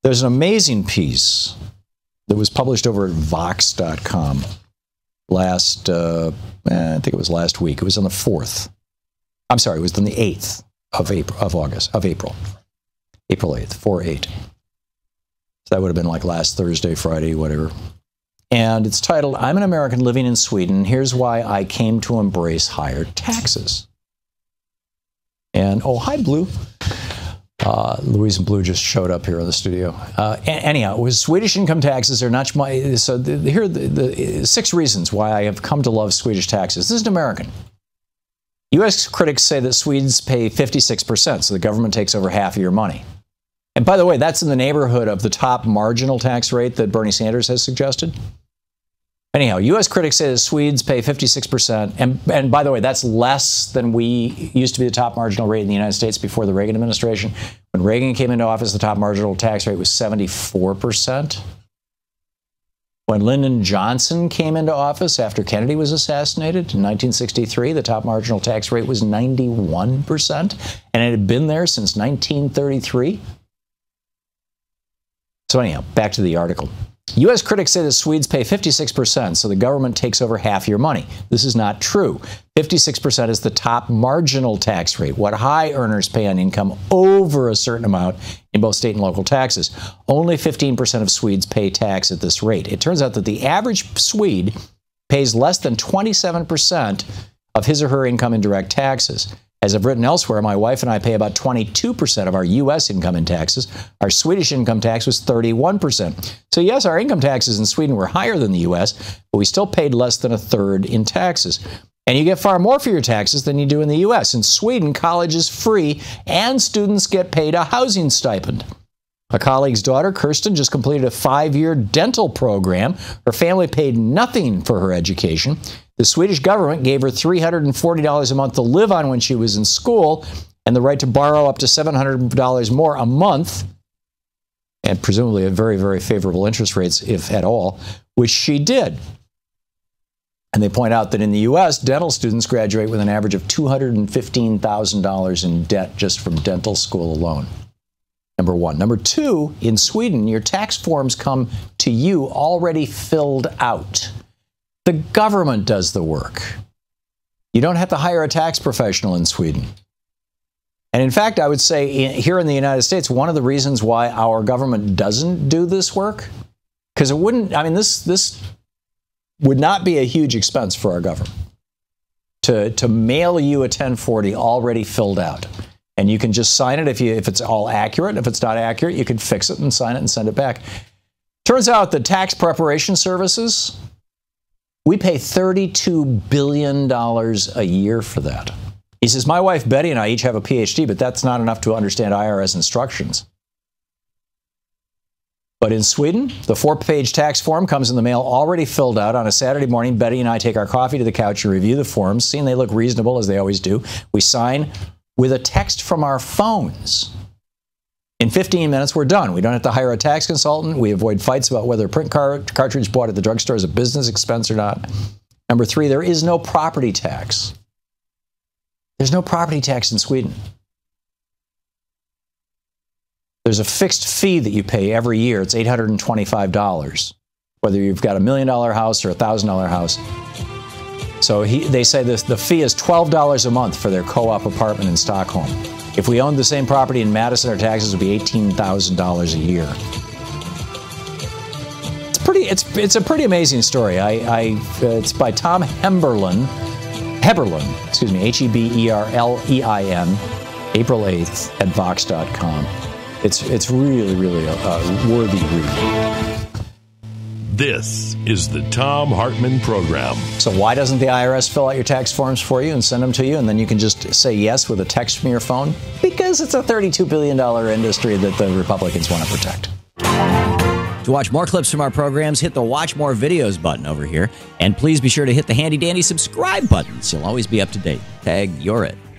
There's an amazing piece that was published over at Vox.com last, I think it was last week. It was on the 4th. I'm sorry, it was on the 8th of April. April 8th, 4/8. So that would have been like last Thursday, Friday, whatever. And it's titled, "I'm an American living in Sweden. Here's why I came to embrace higher taxes." And, oh, hi, Blue. Louise and Blue just showed up here in the studio. Anyhow, with Swedish income taxes are not so here are the 6 reasons why I have come to love Swedish taxes. This is an American. U.S. critics say that Swedes pay 56%, so the government takes over half of your money. And by the way, that's in the neighborhood of the top marginal tax rate that Bernie Sanders has suggested. Anyhow, U.S. critics say that Swedes pay 56%. And by the way, that's less than we used to be the top marginal rate in the United States before the Reagan administration. When Reagan came into office, the top marginal tax rate was 74%. When Lyndon Johnson came into office after Kennedy was assassinated in 1963, the top marginal tax rate was 91%. And it had been there since 1933. So anyhow, back to the article. U.S. critics say that Swedes pay 56%, so the government takes over half your money. This is not true. 56% is the top marginal tax rate, what high earners pay on income over a certain amount in both state and local taxes. Only 15% of Swedes pay tax at this rate. It turns out that the average Swede pays less than 27% of his or her income in direct taxes. As I've written elsewhere, my wife and I pay about 22% of our U.S. income in taxes. Our Swedish income tax was 31%. So yes, our income taxes in Sweden were higher than the U.S., but we still paid less than a third in taxes. And you get far more for your taxes than you do in the U.S. In Sweden, college is free, and students get paid a housing stipend. A colleague's daughter, Kirsten, just completed a 5-year dental program. Her family paid nothing for her education. The Swedish government gave her $340 a month to live on when she was in school, and the right to borrow up to $700 more a month, and presumably at very, very favorable interest rates, if at all, which she did. And they point out that in the U.S., dental students graduate with an average of $215,000 in debt just from dental school alone. Number one. Number two, in Sweden, your tax forms come to you already filled out. The government does the work. You don't have to hire a tax professional in Sweden. And in fact, I would say here in the United States, one of the reasons why our government doesn't do this work, because it wouldn't, I mean, this would not be a huge expense for our government to mail you a 1040 already filled out. And you can just sign it if it's all accurate. If it's not accurate, you can fix it and sign it and send it back. Turns out the tax preparation services, we pay $32 billion a year for that. He says, my wife Betty and I each have a PhD, but that's not enough to understand IRS instructions. But in Sweden, the 4-page tax form comes in the mail already filled out. On a Saturday morning, Betty and I take our coffee to the couch and review the forms, seeing they look reasonable, as they always do. We sign with a text from our phones. In 15 minutes, we're done. We don't have to hire a tax consultant. We avoid fights about whether a print cartridge bought at the drugstore is a business expense or not. Number three, there is no property tax. There's no property tax in Sweden. There's a fixed fee that you pay every year. It's $825, whether you've got $1 million house or a $1,000 house. So they say the fee is $12 a month for their co-op apartment in Stockholm. If we owned the same property in Madison, our taxes would be $18,000 a year. It's a pretty amazing story. It's by Tom Heberlein, excuse me, Heberlein, April 8th at Vox.com. It's really, really a worthy read. This is the Thom Hartmann Program. So why doesn't the IRS fill out your tax forms for you and send them to you, and then you can just say yes with a text from your phone? Because it's a $32 billion industry that the Republicans want to protect. To watch more clips from our programs, hit the Watch More Videos button over here. And please be sure to hit the handy-dandy subscribe button so you'll always be up to date. Tag, you're it.